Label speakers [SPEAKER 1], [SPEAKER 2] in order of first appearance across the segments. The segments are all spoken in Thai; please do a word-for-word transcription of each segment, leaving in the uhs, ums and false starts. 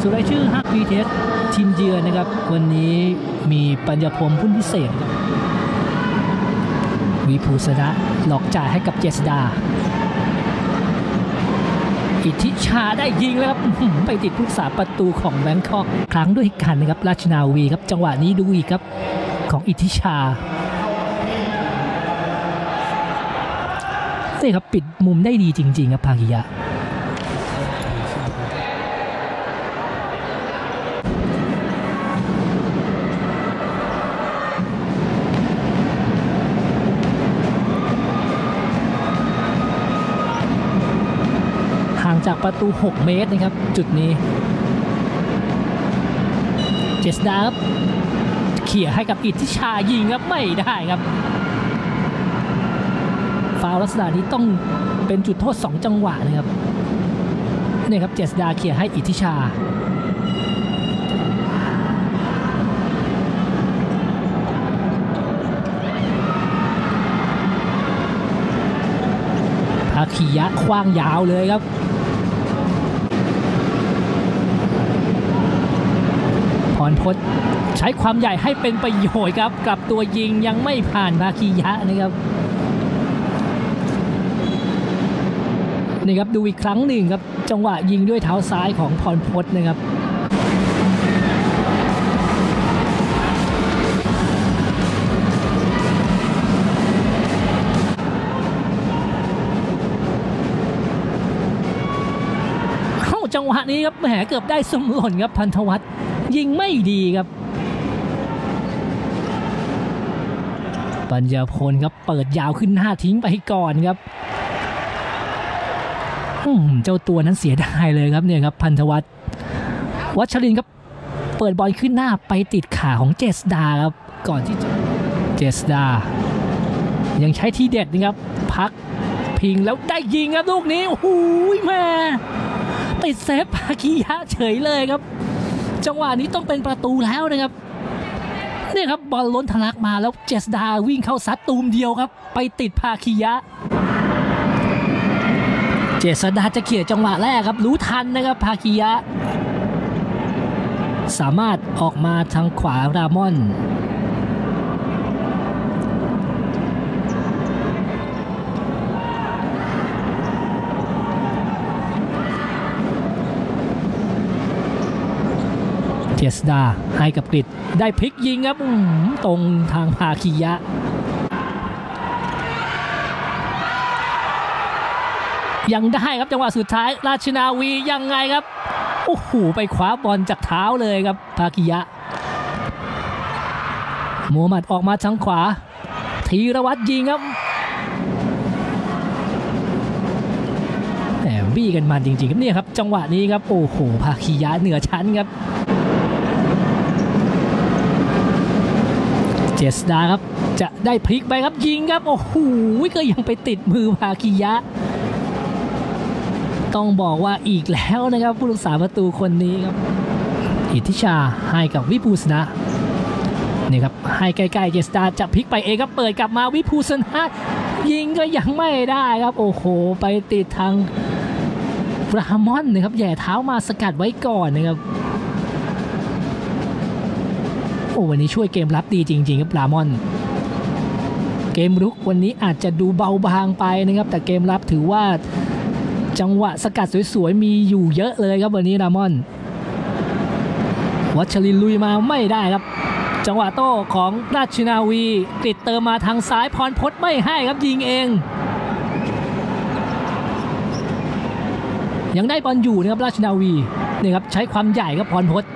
[SPEAKER 1] ส่วนรายชื่อฮักบีเทสทีมเยือนนะครับวันนี้มีปัญญาพรหมพุ่นพิเศษวิภูสนะหลอกจ่ายให้กับเจษดาอิทธิชาได้ยิงแล้วครับไปติดผู้รักษาประตูของแบงคอกครั้งด้วยกันนะครับราชนาวีครับจังหวะนี้ดูอีกครับของอิทธิชานี่ครับปิดมุมได้ดีจริงๆครับภาคียะห่างจากประตูหกเมตรนะครับจุดนี้เจษดาครับเขี่ยให้กับอิทธิชายิงครับไม่ได้ครับฟาวล์ลักษณะนี้ต้องเป็นจุดโทษสองจังหวะนะครับนี่ครับเจษดาเขี่ยให้อิทธิชาภาคียะคว้างยาวเลยครับพรพจน์ใช้ความใหญ่ให้เป็นประโยชน์ครับกลับตัวยิงยังไม่ผ่านภาคียะนะครับนี่ครับดูอีกครั้งหนึ่งครับจังหวะยิงด้วยเท้าซ้ายของพรพจน์นะครับเข้าจังหวะนี้ครับแหมเกือบได้สมหล่นครับพันธวัฒน์ยิงไม่ดีครับปัญญาพลครับเปิดยาวขึ้นหน้าทิ้งไปก่อนครับเจ้าตัวนั้นเสียดายเลยครับเนี่ยครับพันธวัฒน์วัชรินทร์ครับเปิดบอลขึ้นหน้าไปติดขาของเจษดาครับก่อนที่เจษดายังใช้ทีเด็ดนะครับพักพิงแล้วได้ยิงครับลูกนี้โอ้โหแม่ติดเซฟภาคียะเฉยเลยครับจังหวะนี้ต้องเป็นประตูแล้วนะครับนี่ครับบอลล้นทะลักมาแล้วเจษดาวิ่งเข้าซัดตูมเดียวครับไปติดภาคียะเจษดาจะเขี่ยจังหวะแรกครับรู้ทันนะครับภาคียะสามารถออกมาทางขวารามอนเจษดาให้กับกฤษได้พลิกยิงครับตรงทางภาคียะยังได้ครับจังหวะสุดท้ายราชนาวียังไงครับโอ้โหไปคว้าบอลจากเท้าเลยครับภาคียะมูฮัมหมัดออกมาทางขวาธีรวัตรยิงครับแหมบี้กันมันจริงๆครับเนี่ยครับจังหวะนี้ครับโอ้โหภาคียะเหนือชั้นครับเจษดาครับจะได้พลิกไปครับยิงครับโอ้โหก็ยังไปติดมือภาคียะต้องบอกว่าอีกแล้วนะครับผู้รักษาประตูคนนี้ครับอิทธิชาให้กับวิภูสนะนี่ครับให้ใกล้ๆเจษดาจะพลิกไปเองครับเปิดกลับมาวิภูสนะยิงก็ยังไม่ได้ครับโอ้โหไปติดทางรามอนนะครับแย่เท้ามาสกัดไว้ก่อนนะครับโอ้วันนี้ช่วยเกมรับดีจริงๆครับรามอนเกมรุกวันนี้อาจจะดูเบาบางไปนะครับแต่เกมรับถือว่าจังหวะสกัดสวยๆมีอยู่เยอะเลยครับวันนี้รามอนวัชรินทร์ลุยมาไม่ได้ครับจังหวะโต้ของราชนาวีติดเติมมาทางซ้ายพรพจน์ไม่ให้ครับยิงเองยังได้บอลอยู่นะครับราชนาวีนี่ครับใช้ความใหญ่ครับพรพจน์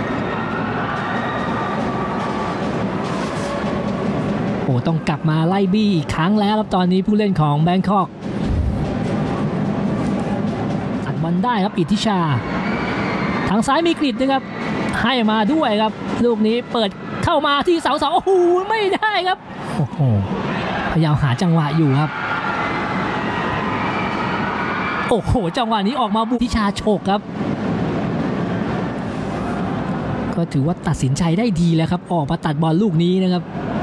[SPEAKER 1] โอ้ต้องกลับมาไล่บี้อีกครั้งแล้วครับตอนนี้ผู้เล่นของแบงคอกตัดบอลได้ครับอิทธิชาทางซ้ายมีกฤษนะครับให้มาด้วยครับลูกนี้เปิดเข้ามาที่เสาเสาโอ้โหไม่ได้ครับโอ้โหพยายามหาจังหวะอยู่ครับโอ้โหจังหวะนี้ออกมาบุกอิทธิชาโฉกครับก็ถือว่าตัดสินใจได้ดีแล้วครับออกมาตัดบอลลูกนี้นะครับ